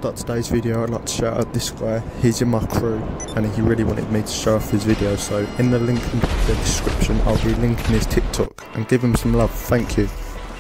start today's video, I'd like to shout out this guy. He's in my crew and he really wanted me to show off his video, so in the link in the description I'll be linking his TikTok, and give him some love. Thank you.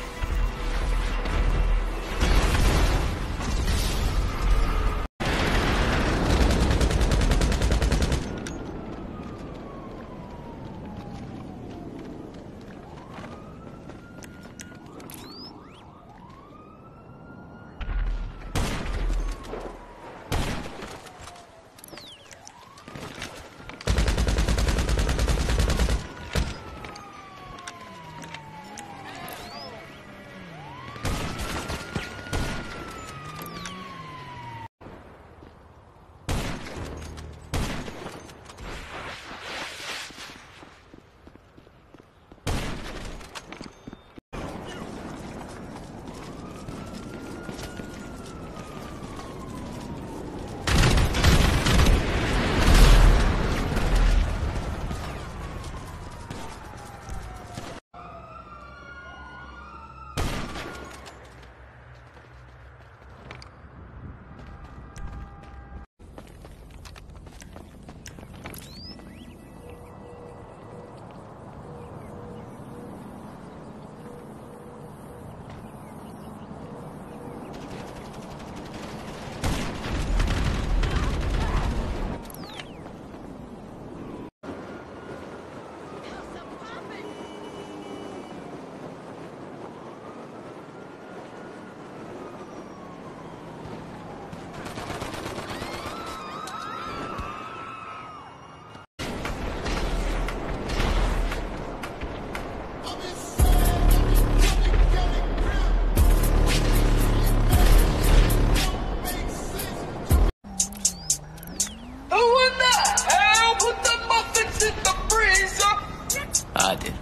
I did.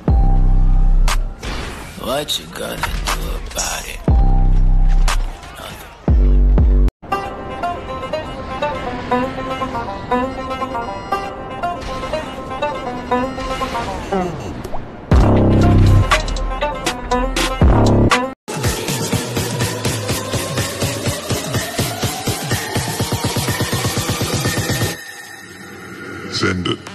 What you gonna do about it? Send it.